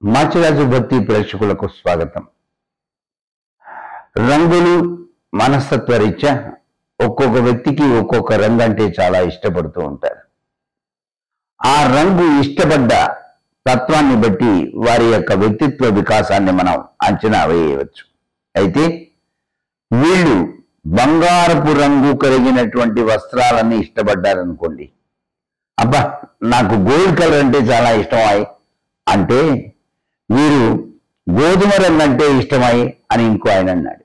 మాచిరాజు భక్తి ప్రేక్షకులకు స్వాగతం. రంగులు మనస్తత్వ రీత్యా ఒక్కొక్క వ్యక్తికి ఒక్కొక్క రంగు అంటే చాలా ఇష్టపడుతూ ఉంటారు. ఆ రంగు ఇష్టపడ్డ తత్వాన్ని బట్టి వారి యొక్క వ్యక్తిత్వ వికాసాన్ని మనం అంచనా వేయవచ్చు. అయితే వీళ్ళు బంగారపు రంగు కలిగినటువంటి వస్త్రాలని ఇష్టపడ్డారనుకోండి, అబ్బా నాకు గోల్డ్ కలర్ అంటే చాలా ఇష్టమై అంటే వీరు గోధుమ రంగు అంటే ఇష్టమై అని ఇంకో ఆయన అన్నాడు.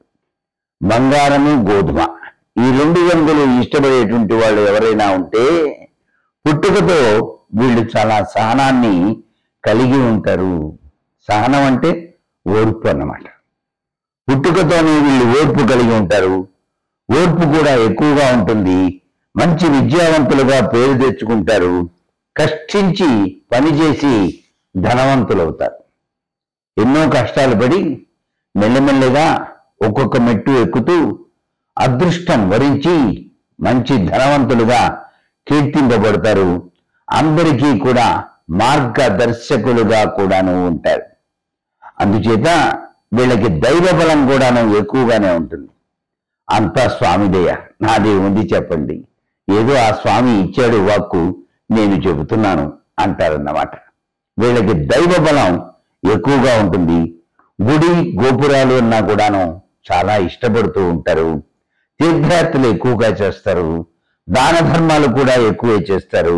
బంగారము గోధుమ ఈ రెండు రంగులు ఇష్టపడేటువంటి వాళ్ళు ఎవరైనా ఉంటే పుట్టుకతో వీళ్ళు చాలా సహనాన్ని కలిగి ఉంటారు. సహనం అంటే ఓర్పు అన్నమాట. పుట్టుకతోనే వీళ్ళు ఓర్పు కలిగి ఉంటారు. ఓర్పు కూడా ఎక్కువగా ఉంటుంది. మంచి విద్యావంతులుగా పేరు తెచ్చుకుంటారు. కష్టించి పనిచేసి ధనవంతులవుతారు. ఎన్నో కష్టాలు పడి మెల్లమెల్లగా ఒక్కొక్క మెట్టు ఎక్కుతూ అదృష్టం వరించి మంచి ధనవంతులుగా కీర్తింపబడతారు. అందరికీ కూడా మార్గదర్శకులుగా కూడాను ఉంటారు. అందుచేత వీళ్ళకి దైవ బలం కూడాను ఎక్కువగానే ఉంటుంది. అంతా స్వామిదయ, నాదే ఉంది చెప్పండి, ఏదో ఆ స్వామి ఇచ్చాడు వాక్కు, నేను చెబుతున్నాను అంటారన్నమాట. వీళ్ళకి దైవ బలం ఎక్కువగా ఉంటుంది. గుడి గోపురాలు అన్నా కూడాను చాలా ఇష్టపడుతూ ఉంటారు. తీర్థయాత్రలు ఎక్కువగా చేస్తారు. దాన ధర్మాలు కూడా ఎక్కువే చేస్తారు.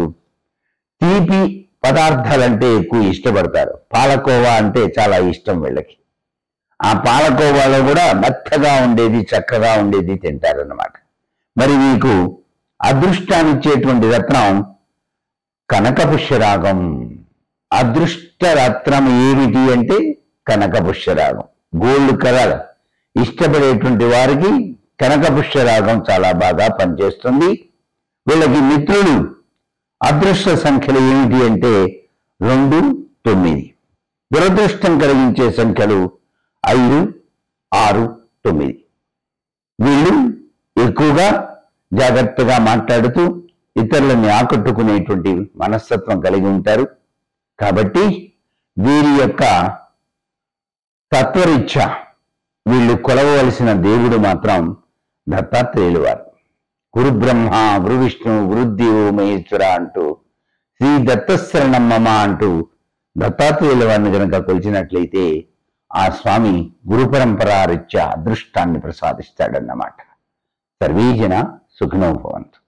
తీపి పదార్థాలంటే ఎక్కువ ఇష్టపడతారు. పాలకోవా అంటే చాలా ఇష్టం వీళ్ళకి. ఆ పాలకోవాలో కూడా మెత్తగా ఉండేది, చక్కగా ఉండేది తింటారన్నమాట. మరి మీకు అదృష్టాన్నిచ్చేటువంటి రత్నం కనకపుష్యరాగం. అదృష్ట రత్నం ఏమిటి అంటే కనకపుష్యరాగం. గోల్డ్ కలర్ ఇష్టపడేటువంటి వారికి కనకపుష్యరాగం చాలా బాగా పనిచేస్తుంది. వీళ్ళకి మిత్రులు అదృష్ట సంఖ్యలు ఏమిటి అంటే 2, 9. దురదృష్టం కలిగించే సంఖ్యలు 5, 6, 9. వీళ్ళు ఎక్కువగా జాగ్రత్తగా మాట్లాడుతూ ఇతరులని ఆకట్టుకునేటువంటి మనస్తత్వం కలిగి ఉంటారు. కాబట్టి వీరి యొక్క తత్వరీత్యా వీళ్ళు కొలవవలసిన దేవుడు మాత్రం దత్తాత్రేయులు వారు. గురు బ్రహ్మ గురు విష్ణు గురుదేవో మహేశ్వర అంటూ శ్రీ దత్తశరణం మమ అంటూ దత్తాత్రేయుల వారిని కనుక కొలిచినట్లయితే ఆ స్వామి గురు పరంపరా రీత్యా అదృష్టాన్ని ప్రసాదిస్తాడన్నమాట. సర్వే జన సుఖినో భవంతు.